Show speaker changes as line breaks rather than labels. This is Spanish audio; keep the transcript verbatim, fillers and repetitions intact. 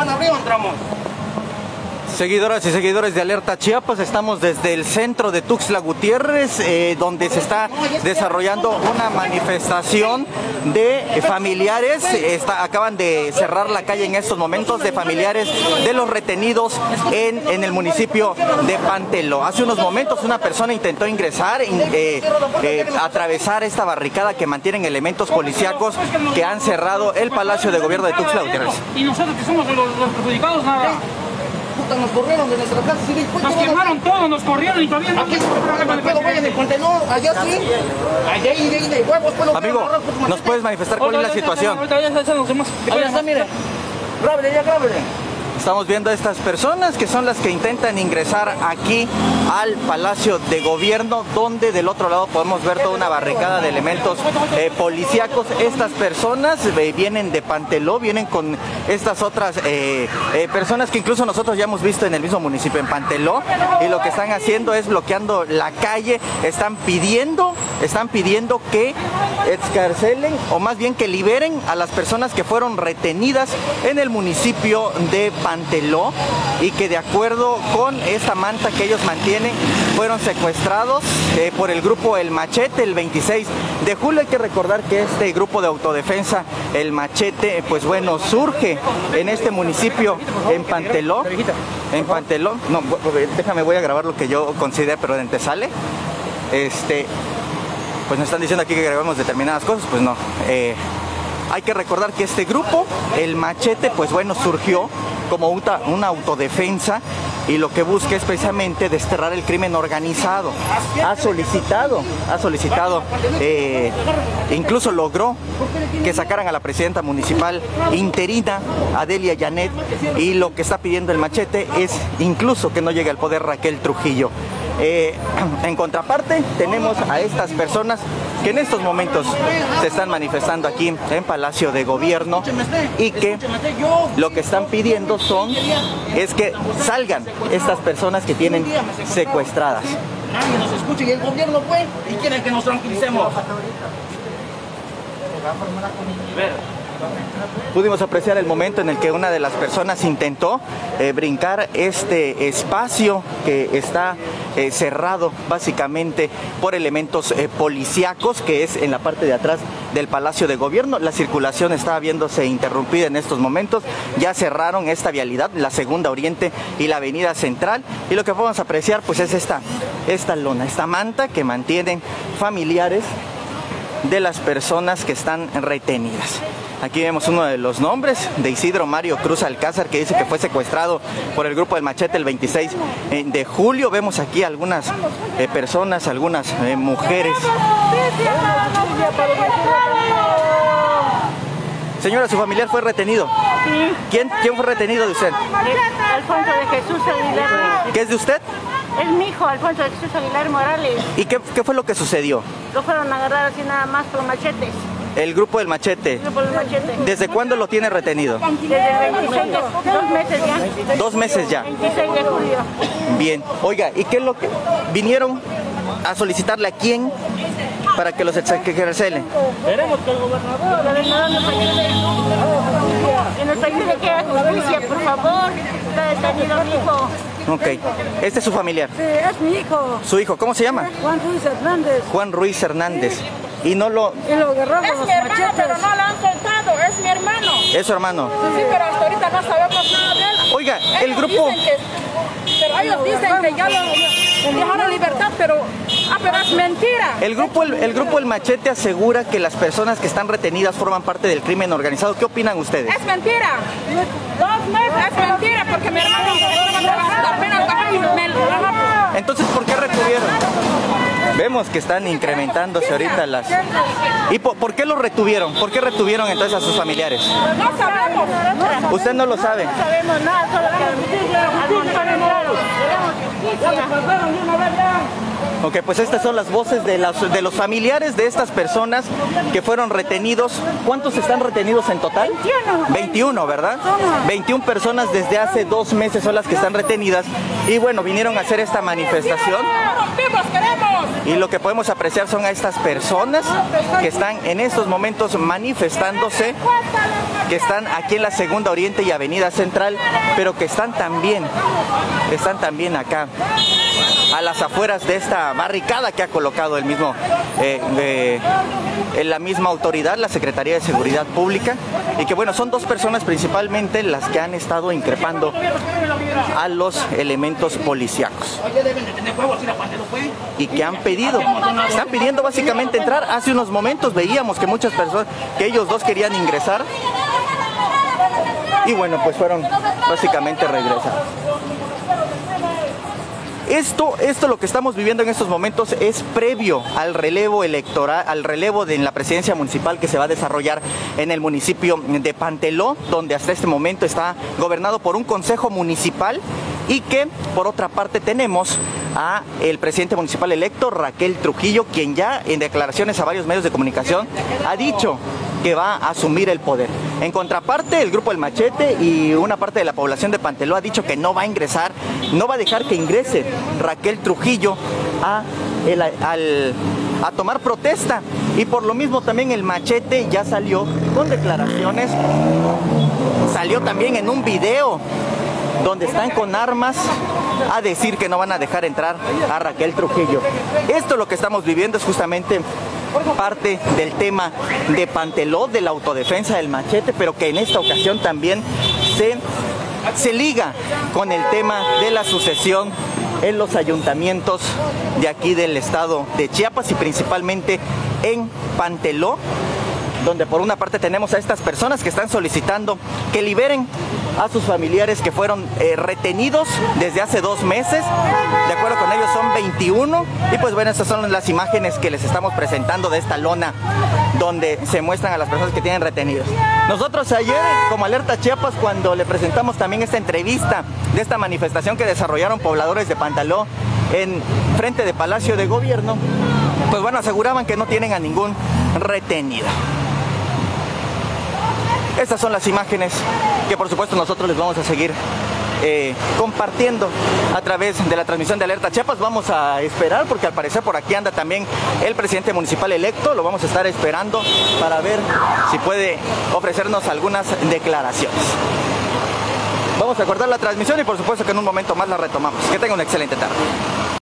más arriba entramos.
Seguidoras y seguidores de Alerta Chiapas, estamos desde el centro de Tuxtla Gutiérrez, eh, donde se está desarrollando una manifestación de familiares. Está, acaban de cerrar la calle en estos momentos de familiares de los retenidos en, en el municipio de Pantelo. Hace unos momentos una persona intentó ingresar, eh, eh, atravesar esta barricada que mantienen elementos policíacos que han cerrado el Palacio de Gobierno de Tuxtla Gutiérrez.
Y nosotros que somos los, los perjudicados, nada.
Puta, nos corrieron de nuestra casa, sí, pues,
Nos quemaron todo, nos corrieron y todavía no.
Aquí, pero vayan de Pantelo, allá sí. Allá hay de, de huevos, pues,
amigo, ¿nos puedes manifestar cuál es la situación?
Allá está, mire. Grábele, ya grábele.
Estamos viendo a estas personas que son las que intentan ingresar aquí al Palacio de Gobierno, donde del otro lado podemos ver toda una barricada de elementos eh, policíacos. Estas personas eh, vienen de Panteló, vienen con estas otras eh, eh, personas que incluso nosotros ya hemos visto en el mismo municipio, en Panteló, y lo que están haciendo es bloqueando la calle. Están pidiendo, están pidiendo que excarcelen, o más bien que liberen a las personas que fueron retenidas en el municipio de Panteló y que, de acuerdo con esta manta que ellos mantienen, fueron secuestrados eh, por el grupo El Machete el veintiséis de julio. Hay que recordar que este grupo de autodefensa, El Machete, pues bueno, surge en este municipio, en Panteló. En Panteló, no, déjame, voy a grabar lo que yo considero prudente. Sale, este, pues nos están diciendo aquí que grabemos determinadas cosas, pues no. Eh, hay que recordar que este grupo, El Machete, pues bueno, surgió como una, una autodefensa, y lo que busca es precisamente desterrar el crimen organizado. Ha solicitado, ha solicitado, eh, incluso logró que sacaran a la presidenta municipal interina, Adelia Yanet, y lo que está pidiendo El Machete es incluso que no llegue al poder Raquel Trujillo. Eh, en contraparte tenemos a estas personas que en estos momentos se están manifestando aquí en Palacio de Gobierno, y que lo que están pidiendo son es que salgan estas personas que tienen secuestradas.
Nadie nos escucha y el gobierno fue y quieren que nos tranquilicemos.
Pudimos apreciar el momento en el que una de las personas intentó eh, brincar este espacio que está eh, cerrado básicamente por elementos eh, policíacos, que es en la parte de atrás del Palacio de Gobierno. La circulación está viéndose interrumpida en estos momentos. Ya cerraron esta vialidad, la Segunda Oriente y la Avenida Central, y lo que podemos apreciar pues es esta, esta lona, esta manta que mantienen familiares de las personas que están retenidas. Aquí vemos uno de los nombres de Isidro Mario Cruz Alcázar, que dice que fue secuestrado por el grupo El Machete el veintiséis de julio. Vemos aquí algunas eh, personas, algunas eh, mujeres. Señora, su familiar fue retenido.
Sí.
¿Quién, quién fue retenido de usted?
Alfonso de Jesús Aguilar.
¿Qué es de usted?
Es mi hijo, Alfonso de Jesús Aguilar Morales.
¿Y qué, qué fue lo que sucedió?
Lo fueron a agarrar así nada más por machetes.
El grupo del Machete.
El grupo del Machete.
¿Desde cuándo lo tiene retenido?
Desde el veintiséis, dos meses ya.
Dos meses ya.
veintiséis de julio.
Bien. Oiga, ¿y qué es lo que vinieron a solicitarle a quién para que los excarcelen?
Queremos que el gobernador...
El gobernador nos ayude. Que nos ayude, que haga justicia, por favor. Está detenido mi hijo.
Ok. ¿Este es su familiar?
Sí, es mi hijo.
¿Su hijo? ¿Cómo se llama?
Juan Ruiz Hernández.
Juan Ruiz Hernández. Y no lo...
Y lo agarramos
Es
los
mi hermano,
machetes.
pero no lo han soltado, es mi hermano.
¿Es su hermano?
Sí, pero hasta ahorita no sabemos nada de él.
Oiga, el
Ellos
grupo...
dicen que- pero ellos dicen que ya lo dejaron libertad, pero, ah, pero es mentira.
El grupo, el, el grupo El Machete asegura que las personas que están retenidas forman parte del crimen organizado. ¿Qué opinan ustedes?
Es mentira. Dos meses. Es mentira, porque mi hermano apenas bajó y me lo...
Entonces, ¿por qué retuvieron? Vemos que están incrementándose ahorita las... ¿Y por, por qué los retuvieron? ¿Por qué retuvieron entonces a sus familiares?
No sabemos.
¿Usted no lo sabe?
No sabemos nada, solo que al montón entraron. Queremos justicia.
Ok, pues estas son las voces de, las, de los familiares de estas personas que fueron retenidos. ¿Cuántos están retenidos en total?
veintiuno.
veintiuno, ¿verdad? veintiuna personas desde hace dos meses son las que están retenidas. Y bueno, vinieron a hacer esta manifestación. Y lo que podemos apreciar son a estas personas que están en estos momentos manifestándose, que están aquí en la Segunda Oriente y Avenida Central, pero que están también, están también acá a las afueras de esta barricada que ha colocado el mismo, eh, de, la misma autoridad, la Secretaría de Seguridad Pública, y que bueno, son dos personas principalmente las que han estado increpando a los elementos policíacos y que han pedido, están pidiendo básicamente entrar. Hace unos momentos veíamos que muchas personas, que ellos dos querían ingresar y bueno, pues fueron básicamente regresados. Esto, esto lo que estamos viviendo en estos momentos es previo al relevo electoral, al relevo de en la presidencia municipal que se va a desarrollar en el municipio de Panteló, donde hasta este momento está gobernado por un consejo municipal, y que por otra parte tenemos a el presidente municipal electo, Raquel Trujillo, quien ya en declaraciones a varios medios de comunicación ha dicho que va a asumir el poder. En contraparte, el grupo El Machete y una parte de la población de Panteló ha dicho que no va a ingresar, no va a dejar que ingrese Raquel Trujillo a, el, al, a tomar protesta. Y por lo mismo también El Machete ya salió con declaraciones, salió también en un video donde están con armas a decir que no van a dejar entrar a Raquel Trujillo. Esto lo que estamos viviendo es justamente parte del tema de Panteló, de la autodefensa del Machete, pero que en esta ocasión también se, se liga con el tema de la sucesión en los ayuntamientos de aquí del estado de Chiapas y principalmente en Panteló, donde por una parte tenemos a estas personas que están solicitando que liberen a sus familiares que fueron eh, retenidos desde hace dos meses. De acuerdo con ellos son veintiuno. Y pues bueno, estas son las imágenes que les estamos presentando de esta lona donde se muestran a las personas que tienen retenidos. Nosotros ayer, como Alerta Chiapas, cuando le presentamos también esta entrevista de esta manifestación que desarrollaron pobladores de Panteló en frente de Palacio de Gobierno, pues bueno, aseguraban que no tienen a ningún retenido. Estas son las imágenes que por supuesto nosotros les vamos a seguir eh, compartiendo a través de la transmisión de Alerta Chiapas. Vamos a esperar porque al parecer por aquí anda también el presidente municipal electo. Lo vamos a estar esperando para ver si puede ofrecernos algunas declaraciones. Vamos a cortar la transmisión y por supuesto que en un momento más la retomamos. Que tenga una excelente tarde.